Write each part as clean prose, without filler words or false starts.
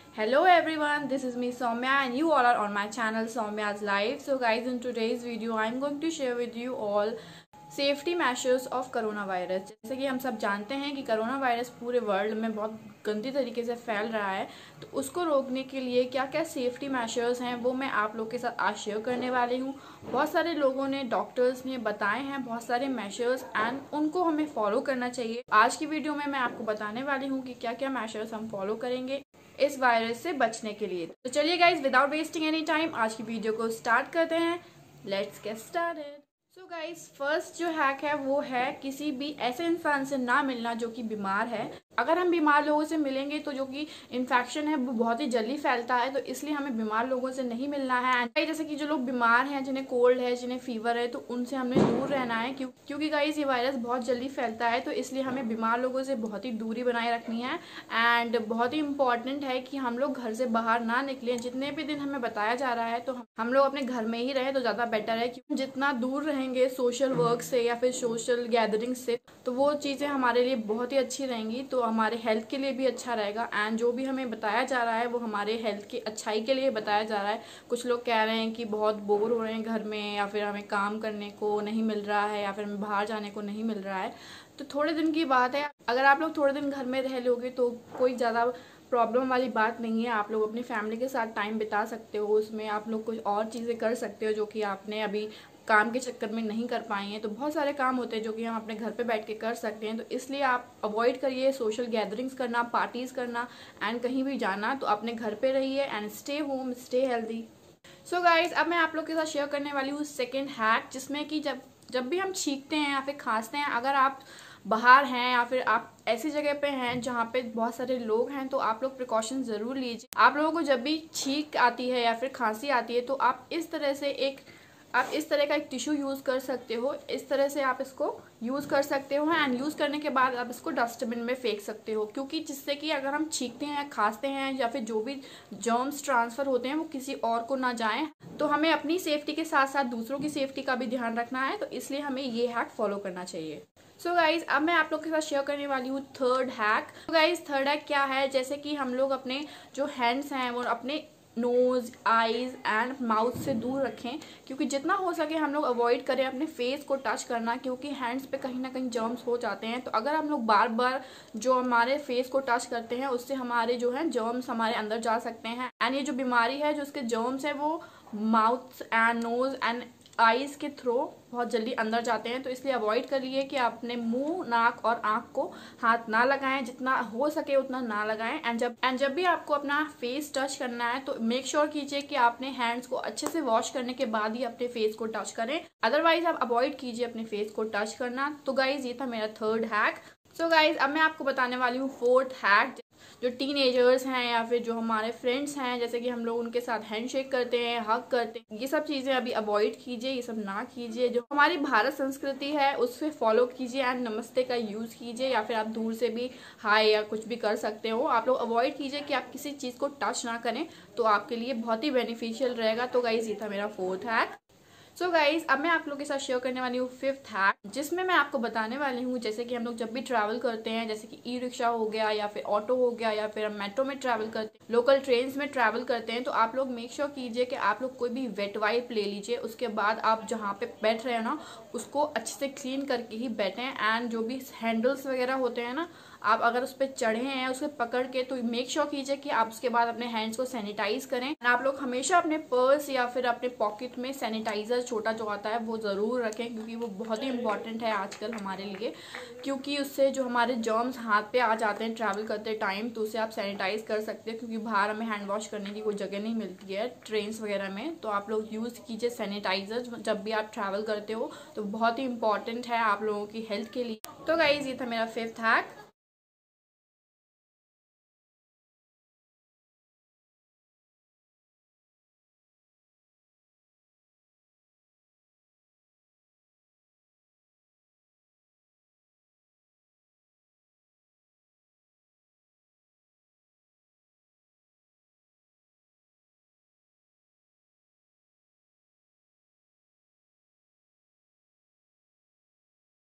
Hello everyone, this is me Somya and you all are on my channel Somya's Life. So guys, in today's video I am going to share with you all safety measures of corona virus. जैसे कि हम सब जानते हैं कि corona virus पूरे world में बहुत गंदी तरीके से फैल रहा है, तो उसको रोकने के लिए क्या क्या सेफ्टी मेजर्स हैं वो मैं आप लोग के साथ आज शेयर करने वाली हूँ। बहुत सारे लोगों ने, डॉक्टर्स ने बताए हैं बहुत सारे मेजर्स एंड उनको हमें फॉलो करना चाहिए। आज की वीडियो में मैं आपको बताने वाली हूँ कि क्या क्या मेजर्स हम फॉलो करेंगे इस वायरस से बचने के लिए। तो चलिए guys, without wasting any time आज की वीडियो को स्टार्ट करते हैं। Let's get started. So guys, first जो हैक है वो है किसी भी ऐसे इंसान से ना मिलना जो कि बीमार है। अगर हम बीमार लोगों से मिलेंगे तो जो कि इन्फेक्शन है वो बहुत ही जल्दी फैलता है, तो इसलिए हमें बीमार लोगों से नहीं मिलना है। एंड जैसे कि जो लोग बीमार हैं, जिन्हें कोल्ड है, जिन्हें फीवर है, तो उनसे हमें दूर रहना है क्योंकि गाइज ये वायरस बहुत जल्दी फैलता है, तो इसलिए हमें बीमार लोगों से बहुत ही दूरी बनाए रखनी है। एंड बहुत ही इंपॉर्टेंट है कि हम लोग घर से बाहर ना निकलें। जितने भी दिन हमें बताया जा रहा है तो हम लोग अपने घर में ही रहें तो ज़्यादा बेटर है, क्योंकि जितना दूर रहेंगे सोशल वर्क से या फिर सोशल गैदरिंग से, तो वो चीज़ें हमारे लिए बहुत ही अच्छी रहेंगी, तो हमारे हेल्थ के लिए भी अच्छा रहेगा। एंड जो भी हमें बताया जा रहा है वो हमारे हेल्थ की अच्छाई के लिए बताया जा रहा है। कुछ लोग कह रहे हैं कि बहुत बोर हो रहे हैं घर में, या फिर हमें काम करने को नहीं मिल रहा है, या फिर हमें बाहर जाने को नहीं मिल रहा है। तो थोड़े दिन की बात है, अगर आप लोग थोड़े दिन घर में रह लोगे तो कोई ज़्यादा प्रॉब्लम वाली बात नहीं है। आप लोग अपनी फैमिली के साथ टाइम बिता सकते हो, उसमें आप लोग कुछ और चीज़ें कर सकते हो जो कि आपने अभी काम के चक्कर में नहीं कर पाए हैं। तो बहुत सारे काम होते हैं जो कि हम अपने घर पे बैठ के कर सकते हैं, तो इसलिए आप अवॉइड करिए सोशल गैदरिंग्स करना, पार्टीज करना एंड कहीं भी जाना। तो अपने घर पे रहिए and stay home, stay healthy. So guys, अब मैं आप लोग के साथ शेयर करने वाली हूँ सेकेंड हैक, जिसमें कि जब भी हम छींकते हैं या फिर खांसते हैं, अगर आप बाहर हैं या फिर आप ऐसी जगह पे हैं जहाँ पे बहुत सारे लोग हैं, तो आप लोग प्रिकॉशन ज़रूर लीजिए। आप लोगों को जब भी छींक आती है या फिर खांसी आती है तो आप इस तरह का एक टिश्यू यूज़ कर सकते हो। इस तरह से आप इसको यूज़ कर सकते हो एंड यूज़ करने के बाद आप इसको डस्टबिन में फेंक सकते हो, क्योंकि जिससे कि अगर हम छींकते हैं, खांसते हैं या फिर जो भी जर्म्स ट्रांसफ़र होते हैं वो किसी और को ना जाएं। तो हमें अपनी सेफ्टी के साथ साथ दूसरों की सेफ्टी का भी ध्यान रखना है, तो इसलिए हमें ये हैक फॉलो करना चाहिए। सो गाइज, अब मैं आप लोग के साथ शेयर करने वाली हूँ थर्ड हैक। तो गाइज, थर्ड हैक क्या है, जैसे कि हम लोग अपने जो हैंड्स हैं वो अपने नोज, आईज एंड माउथ से दूर रखें, क्योंकि जितना हो सके हम लोग अवॉइड करें अपने फेस को टच करना, क्योंकि हैंड्स पे कहीं ना कहीं जर्म्स हो जाते हैं। तो अगर हम लोग बार बार जो हमारे फेस को टच करते हैं उससे हमारे जो है जर्म्स हमारे अंदर जा सकते हैं, एंड ये जो बीमारी है, जो उसके जर्म्स है, वो mouth and nose and eyes के थ्रू बहुत जल्दी अंदर जाते हैं। तो इसलिए अवॉइड करिए कि आप अपने मुंह, नाक और आंख को हाथ ना लगाएं, जितना हो सके उतना ना लगाएं। एंड जब भी आपको अपना फेस टच करना है तो मेक श्योर कीजिए कि आपने हैंड्स को अच्छे से वॉश करने के बाद ही अपने फेस को टच करें, अदरवाइज आप अवॉइड कीजिए अपने फेस को टच करना। तो गाइज, ये था मेरा थर्ड हैक। सो गाइज, अब मैं आपको बताने वाली हूँ फोर्थ हैक। जो टीनेजर्स हैं या फिर जो हमारे फ्रेंड्स हैं, जैसे कि हम लोग उनके साथ हैंडशेक करते हैं, हग करते हैं, ये सब चीज़ें अभी अवॉइड कीजिए, ये सब ना कीजिए। जो हमारी भारत संस्कृति है उससे फॉलो कीजिए एंड नमस्ते का यूज़ कीजिए, या फिर आप दूर से भी हाय या कुछ भी कर सकते हो। आप लोग अवॉइड कीजिए कि आप किसी चीज़ को टच ना करें, तो आपके लिए बहुत ही बेनिफिशियल रहेगा। तो गाइज, ये था मेरा फोर्थ हैक। सो गाइज, अब मैं आप लोगों के साथ शेयर करने वाली हूँ फिफ्थ हैक, जिसमें मैं आपको बताने वाली हूँ जैसे कि हम लोग जब भी ट्रैवल करते हैं, जैसे कि ई रिक्शा हो गया या फिर ऑटो हो गया या फिर हम मेट्रो में ट्रैवल करते हैं, लोकल ट्रेन्स में ट्रैवल करते हैं, तो आप लोग मेक श्योर कीजिए कि आप लोग कोई भी वेट वाइप ले लीजिए। उसके बाद आप जहाँ पे बैठ रहे हो ना, उसको अच्छे से क्लीन करके ही बैठें। एंड जो भी हैंडल्स वगैरह होते हैं ना, आप अगर उस पर चढ़े हैं उसको पकड़ के, तो मेक श्योर कीजिए कि आप उसके बाद अपने हैंड्स को सैनिटाइज करें। आप लोग हमेशा अपने पर्स या फिर अपने पॉकेट में सैनिटाइजर छोटा जो आता है वो ज़रूर रखें, क्योंकि वो बहुत ही इंपॉर्टेंट है आजकल हमारे लिए, क्योंकि उससे जो हमारे जर्म्स हाथ पे आ जाते हैं ट्रैवल करते टाइम, तो उसे आप सैनिटाइज कर सकते हैं, क्योंकि बाहर हमें हैंड वॉश करने की कोई जगह नहीं मिलती है ट्रेन वगैरह में। तो आप लोग यूज़ कीजिए सैनिटाइजर जब भी आप ट्रैवल करते हो, तो बहुत ही इंपॉर्टेंट है आप लोगों की हेल्थ के लिए। तो गाइज, ये था मेरा फिफ्थ हैक।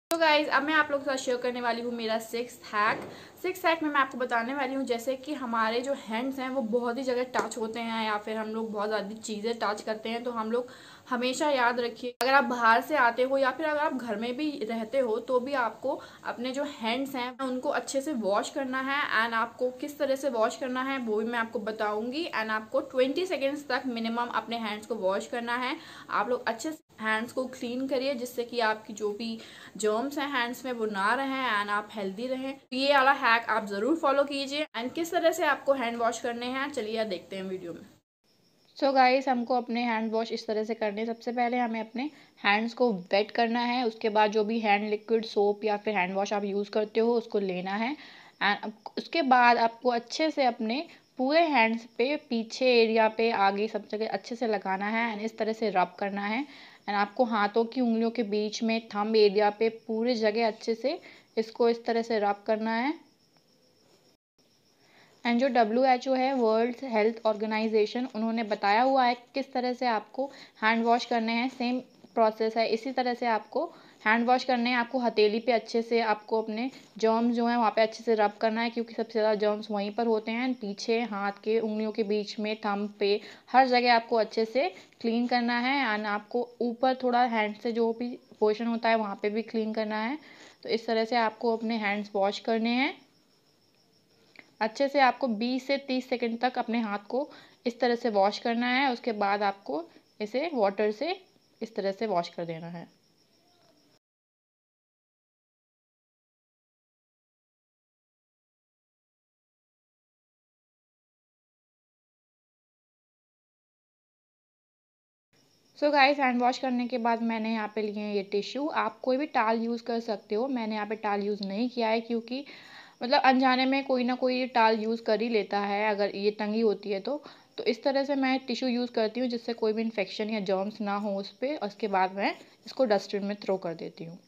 तो गाइज अब मैं आप लोगों के साथ शेयर करने वाली हूँ मेरा सिक्स हैक में मैं आपको बताने वाली हूँ जैसे कि हमारे जो हैंड्स हैं वो बहुत ही जगह टच होते हैं या फिर हम लोग बहुत ज़्यादा चीज़ें टच करते हैं। तो हम लोग हमेशा याद रखिए, अगर आप बाहर से आते हो या फिर अगर आप घर में भी रहते हो तो भी आपको अपने जो हैंड्स हैं उनको अच्छे से वॉश करना है। एंड आपको किस तरह से वॉश करना है वो भी मैं आपको बताऊंगी। एंड आपको 20 सेकेंड्स तक मिनिमम अपने हैंड्स को वॉश करना है। आप लोग अच्छे से हैंड्स को क्लीन करिए जिससे कि आपकी जो भी जर्म्स हैं हैंड्स में वो ना रहें एंड आप हेल्दी रहें। ये वाला हैक आप जरूर फॉलो कीजिए। एंड किस तरह से आपको हैंड वॉश करने हैं चलिए देखते हैं वीडियो में। सो गाइस हमको अपने हैंड वॉश इस तरह से करने, सबसे पहले हमें अपने हैंड्स को वेट करना है। उसके बाद जो भी हैंड लिक्विड, सोप या फिर हैंड वॉश आप यूज़ करते हो उसको लेना है। एंड उसके बाद आपको अच्छे से अपने पूरे हैंड्स पे, पीछे एरिया पे, आगे सब जगह अच्छे से लगाना है एंड इस तरह से रब करना है। एंड आपको हाथों की उंगलियों के बीच में, थंब एरिया पे, पूरी जगह अच्छे से इसको इस तरह से रब करना है। एंड जो WHO है, वर्ल्ड हेल्थ ऑर्गेनाइजेशन, उन्होंने बताया हुआ है किस तरह से आपको हैंड वॉश करने हैं। सेम प्रोसेस है, इसी तरह से आपको हैंड वॉश करने हैं। आपको हथेली पे अच्छे से आपको अपने जर्म्स जो हैं वहाँ पे अच्छे से रब करना है क्योंकि सबसे ज़्यादा जर्म्स वहीं पर होते हैं। पीछे हाथ के उंगलियों के बीच में, थंब पे, हर जगह आपको अच्छे से क्लीन करना है। एंड आपको ऊपर थोड़ा हैंड से जो भी पोर्शन होता है वहाँ पे भी क्लीन करना है। तो इस तरह से आपको अपने हैंड्स वॉश करने हैं अच्छे से। आपको 20 से 30 सेकंड तक अपने हाथ को इस तरह से वॉश करना है। उसके बाद आपको इसे वाटर से इस तरह से वॉश कर देना है। सो गाइस हैंड वॉश करने के बाद मैंने यहाँ पे लिए हैं ये टिश्यू। आप कोई भी टाल यूज़ कर सकते हो, मैंने यहाँ पे टाल यूज़ नहीं किया है क्योंकि मतलब अनजाने में कोई ना कोई टाल यूज़ कर ही लेता है अगर ये टंगी होती है तो इस तरह से मैं टिश्यू यूज़ करती हूँ जिससे कोई भी इन्फेक्शन या जर्म्स ना हो उस पर। उसके बाद मैं इसको डस्टबिन में थ्रो कर देती हूँ।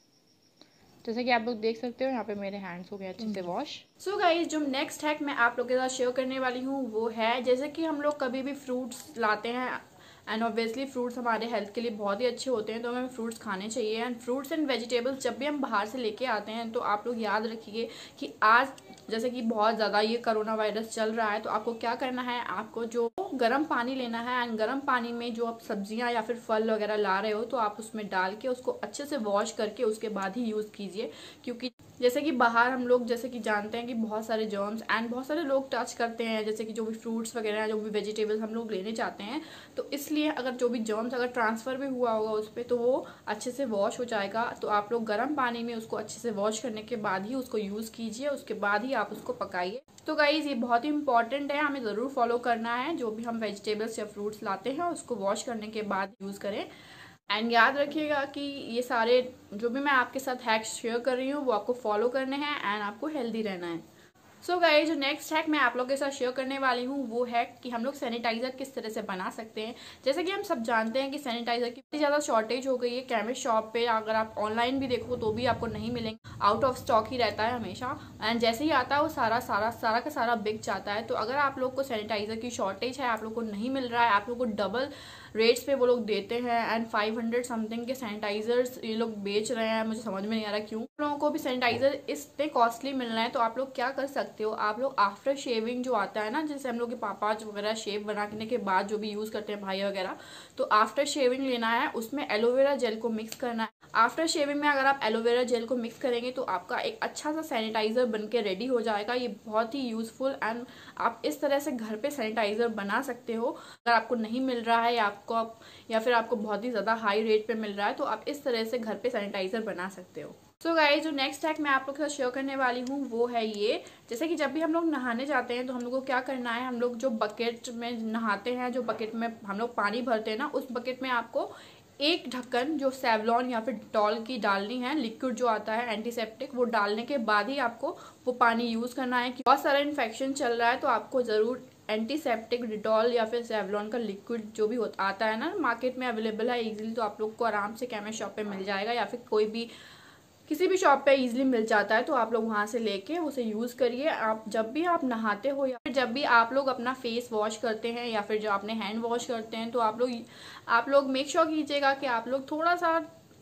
जैसे कि आप लोग देख सकते हो यहाँ पे मेरे हैंड्स हो गए अच्छे से वॉश। सो गाइस जो नेक्स्ट हैक मैं आप लोग के साथ शेयर करने वाली हूँ वो है जैसे कि हम लोग कभी भी फ्रूट्स लाते हैं एंड ऑब्वियसली फ्रूट्स हमारे हेल्थ के लिए बहुत ही अच्छे होते हैं तो हमें फ्रूट्स खाने चाहिए। एंड फ्रूट्स एंड वेजिटेबल्स जब भी हम बाहर से लेके आते हैं तो आप लोग याद रखिए कि आज जैसे कि बहुत ज़्यादा ये कोरोना वायरस चल रहा है तो आपको क्या करना है, आपको जो गर्म पानी लेना है एंड गर्म पानी में जो आप सब्जियां या फिर फल वगैरह ला रहे हो तो आप उसमें डाल के उसको अच्छे से वॉश करके उसके बाद ही यूज़ कीजिए। क्योंकि जैसे कि बाहर हम लोग जैसे कि जानते हैं कि बहुत सारे जर्म्स एंड बहुत सारे लोग टच करते हैं जैसे कि जो भी फ्रूट्स वगैरह जो भी वेजिटेबल्स हम लोग लेने चाहते हैं तो इसलिए अगर जो भी जर्म्स अगर ट्रांसफ़र भी हुआ होगा उस पर तो वो अच्छे से वॉश हो जाएगा। तो आप लोग गर्म पानी में उसको अच्छे से वॉश करने के बाद ही उसको यूज़ कीजिए, उसके बाद ही आप उसको पकाइए। तो गाइज ये बहुत ही इंपॉर्टेंट है, हमें ज़रूर फॉलो करना है। जो भी हम वेजिटेबल्स या फ्रूट्स लाते हैं उसको वॉश करने के बाद यूज़ करें। एंड याद रखिएगा कि ये सारे जो भी मैं आपके साथ हैक्स शेयर कर रही हूँ वो आपको फॉलो करने हैं एंड आपको हेल्दी रहना है। सो गाइस जो नेक्स्ट हैक मैं आप लोगों के साथ शेयर करने वाली हूँ वो है कि हम लोग सैनिटाइजर किस तरह से बना सकते हैं। जैसे कि हम सब जानते हैं कि सैनिटाइजर की इतनी ज़्यादा शॉर्टेज हो गई है केमिस्ट शॉप पे, अगर आप ऑनलाइन भी देखो तो भी आपको नहीं मिलेंगे, आउट ऑफ स्टॉक ही रहता है हमेशा। एंड जैसे ही आता है वो सारा का सारा बिक जाता है। तो अगर आप लोग को सैनिटाइजर की शॉर्टेज है, आप लोग को नहीं मिल रहा है, आप लोग को डबल रेट्स पे वो लोग देते हैं एंड 500 समथिंग के सैनिटाइजर्स ये लोग बेच रहे हैं, मुझे समझ में नहीं आ रहा क्यों लोगों को भी सैनिटाइजर इतने कॉस्टली मिल रहे हैं। तो आप लोग क्या कर सकते हो, आप लोग आफ्टर शेविंग जो आता है ना, जैसे हम लोग के पापा वगैरह शेव बनाने के बाद जो भी यूज़ करते हैं भाई वगैरह, तो आफ्टर शेविंग लेना है, उसमें एलोवेरा जेल को मिक्स करना है। आफ्टर शेविंग में अगर आप एलोवेरा जेल को मिक्स करेंगे तो आपका एक अच्छा सा सैनिटाइजर बन के रेडी हो जाएगा। ये बहुत ही यूजफुल एंड आप इस तरह से घर पे सैनिटाइजर बना सकते हो। अगर आपको नहीं मिल रहा है या फिर आपको बहुत ही ज़्यादा हाई रेट पे मिल रहा है तो आप इस तरह से घर पे सैनिटाइजर बना सकते हो। सो गाइस जो नेक्स्ट हैक मैं आप लोग के साथ शेयर करने वाली हूँ वो है ये, जैसे कि जब भी हम लोग नहाने जाते हैं तो हम लोग को क्या करना है, हम लोग जो बकेट में नहाते हैं, जो बकेट में हम लोग पानी भरते हैं ना, उस बकेट में आपको एक ढक्कन जो सेवलॉन या फिर डिटॉल की डालनी है, लिक्विड जो आता है एंटीसेप्टिक, वो डालने के बाद ही आपको वो पानी यूज़ करना है। बहुत सारा इन्फेक्शन चल रहा है तो आपको ज़रूर एंटीसेप्टिक डिटॉल या फिर सेवलॉन का लिक्विड जो भी आता है ना, मार्केट में अवेलेबल है इजीली, तो आप लोग को आराम से केमिस्ट शॉप पे मिल जाएगा या फिर कोई भी किसी भी शॉप पे इजीली मिल जाता है। तो आप लोग वहां से लेके उसे यूज़ करिए। आप जब भी आप नहाते हो या फिर जब भी आप लोग अपना फेस वॉश करते हैं या फिर जो अपने हैंड वॉश करते हैं तो आप लोग मेक श्योर कीजिएगा कि आप लोग थोड़ा सा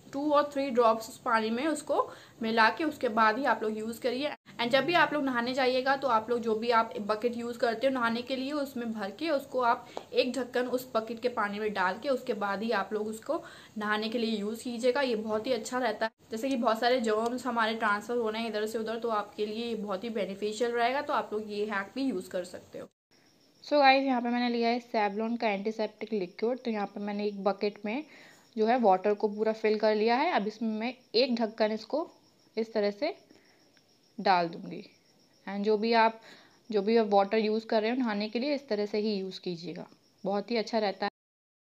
2 और 3 ड्रॉप्स उस पानी में उसको मिला के उसके बाद ही आप लोग यूज़ करिए। एंड जब भी आप लोग नहाने जाइएगा तो आप लोग जो भी आप बकेट यूज़ करते हो नहाने के लिए उसमें भर के उसको आप एक ढक्कन उस बकेट के पानी में डाल के उसके बाद ही आप लोग उसको नहाने के लिए यूज़ कीजिएगा। ये बहुत ही अच्छा रहता है। जैसे कि बहुत सारे जर्म्स हमारे ट्रांसफ़र हो रहे हैं इधर से उधर, तो आपके लिए ये बहुत ही बेनिफिशियल रहेगा। तो आप लोग ये हैक भी यूज़ कर सकते हो। सो गाइस, यहाँ पे मैंने लिया है सेवलॉन का एंटीसेप्टिक लिक्विड। तो यहाँ पे मैंने एक बकेट में जो है वाटर को पूरा फिल कर लिया है। अब इसमें मैं एक ढक्कन इसको इस तरह से डाल दूँगी। एंड जो भी आप वाटर यूज़ कर रहे हो नहाने के लिए, इस तरह से ही यूज़ कीजिएगा, बहुत ही अच्छा रहता है।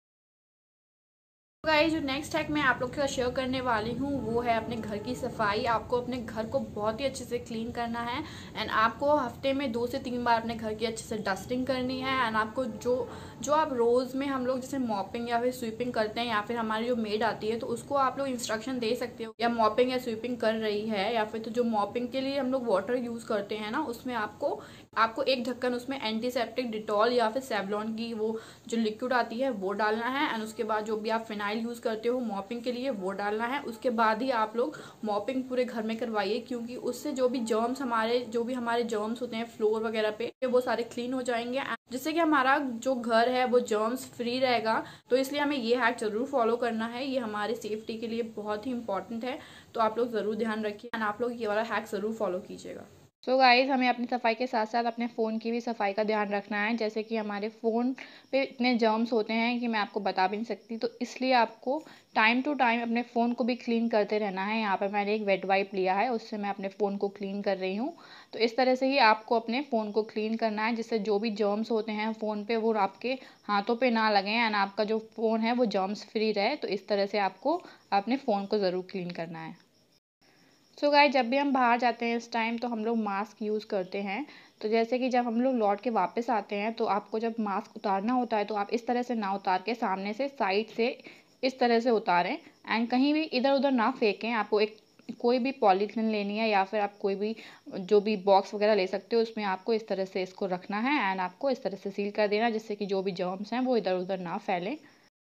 गाइस, जो नेक्स्ट हैक मैं आप लोग के साथ शेयर करने वाली हूँ वो है अपने घर की सफाई। आपको अपने घर को बहुत ही अच्छे से क्लीन करना है एंड आपको हफ्ते में 2 से 3 बार अपने घर की अच्छे से डस्टिंग करनी है। एंड आपको जो आप रोज़ में हम लोग जैसे मॉपिंग या फिर स्वीपिंग करते हैं या फिर हमारी जो मेड आती है तो उसको आप लोग इंस्ट्रक्शन दे सकते हो, या मॉपिंग या स्वीपिंग कर रही है या फिर तो जो मॉपिंग के लिए हम लोग वाटर यूज़ करते हैं ना उसमें आपको एक ढक्कन उसमें एंटीसेप्टिक डिटॉल या फिर सेवलॉन की वो जो लिक्विड आती है वो डालना है। एंड उसके बाद जो भी आप फिनाइल यूज़ करते हो मॉपिंग के लिए वो डालना है। उसके बाद ही आप लोग मॉपिंग पूरे घर में करवाइए, क्योंकि उससे जो भी हमारे जर्म्स होते हैं फ्लोर वगैरह पे वो सारे क्लीन हो जाएंगे, जिससे कि हमारा जो घर है वो जर्म्स फ्री रहेगा। तो इसलिए हमें ये हैक जरूर फॉलो करना है, ये हमारी सेफ्टी के लिए बहुत ही इंपॉर्टेंट है। तो आप लोग ज़रूर ध्यान रखिए एंड आप लोग ये वाला हैक ज़रूर फॉलो कीजिएगा। सो गाइस, हमें अपनी सफाई के साथ साथ अपने फ़ोन की भी सफाई का ध्यान रखना है। जैसे कि हमारे फ़ोन पे इतने जर्म्स होते हैं कि मैं आपको बता भी नहीं सकती। तो इसलिए आपको टाइम टू टाइम अपने फ़ोन को भी क्लीन करते रहना है। यहाँ पर मैंने एक वेट वाइप लिया है, उससे मैं अपने फ़ोन को क्लीन कर रही हूँ। तो इस तरह से ही आपको अपने फ़ोन को क्लीन करना है, जिससे जो भी जर्म्स होते हैं फ़ोन पे वो आपके हाथों पे ना लगें एंड आपका जो फ़ोन है वो जर्म्स फ्री रहे। तो इस तरह से आपको अपने फ़ोन को ज़रूर क्लीन करना है। सो गाइस, जब भी हम बाहर जाते हैं इस टाइम तो हम लोग मास्क यूज़ करते हैं। तो जैसे कि जब हम लोग लौट के वापस आते हैं तो आपको जब मास्क उतारना होता है तो आप इस तरह से ना उतार के सामने से साइड से इस तरह से उतारें एंड कहीं भी इधर उधर ना फेंकें। आपको एक कोई भी पॉलीथीन लेनी है या फिर आप कोई भी जो भी बॉक्स वगैरह ले सकते हो, उसमें आपको इस तरह से इसको रखना है एंड आपको इस तरह से सील कर देना, जिससे कि जो भी जर्म्स हैं वो इधर उधर ना फैलें।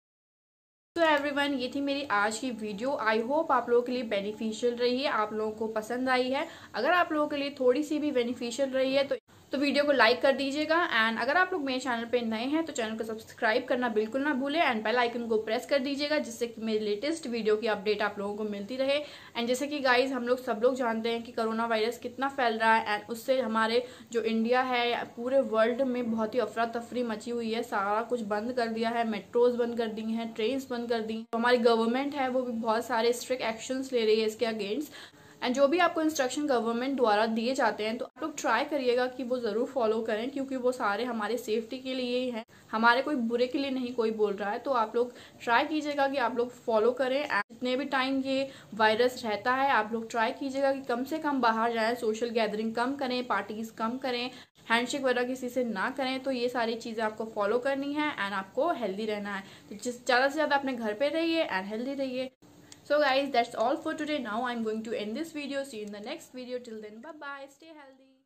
तो एवरीवन, ये थी मेरी आज की वीडियो। आई होप आप लोगों के लिए बेनिफिशियल रही है, आप लोगों को पसंद आई है। अगर आप लोगों के लिए थोड़ी सी भी बेनिफिशियल रही है तो वीडियो को लाइक कर दीजिएगा। एंड अगर आप लोग मेरे चैनल पे नए हैं तो चैनल को सब्सक्राइब करना बिल्कुल ना भूलें एंड बेल आइकन को प्रेस कर दीजिएगा, जिससे कि मेरी लेटेस्ट वीडियो की अपडेट आप लोगों को मिलती रहे। एंड जैसे कि गाइज हम लोग सब लोग जानते हैं कि कोरोना वायरस कितना फैल रहा है एंड उससे हमारे जो इंडिया है पूरे वर्ल्ड में बहुत ही अफरा तफरी मची हुई है। सारा कुछ बंद कर दिया है, मेट्रोज बंद कर दी हैं, ट्रेन्स बंद कर दी हैं। तो हमारी गवर्नमेंट है वो भी बहुत सारे स्ट्रिक्ट एक्शंस ले रही है इसके अगेंस्ट। एंड जो भी आपको इंस्ट्रक्शन गवर्नमेंट द्वारा दिए जाते हैं तो आप लोग ट्राई करिएगा कि वो ज़रूर फॉलो करें, क्योंकि वो सारे हमारे सेफ्टी के लिए ही हैं, हमारे कोई बुरे के लिए नहीं कोई बोल रहा है। तो आप लोग ट्राई कीजिएगा कि आप लोग फॉलो करें। एंड जितने भी टाइम ये वायरस रहता है आप लोग ट्राई कीजिएगा कि कम से कम बाहर जाएं, सोशल गैदरिंग कम करें, पार्टीज कम करें, हैंडशेक वगैरह किसी से ना करें। तो ये सारी चीज़ें आपको फॉलो करनी है एंड आपको हेल्दी रहना है। तो ज़्यादा से ज़्यादा अपने घर पे रहिए एंड हेल्दी रहिए। So guys, that's all for today. Now I'm going to end this video. See you in the next video. Till then, bye bye. Stay healthy.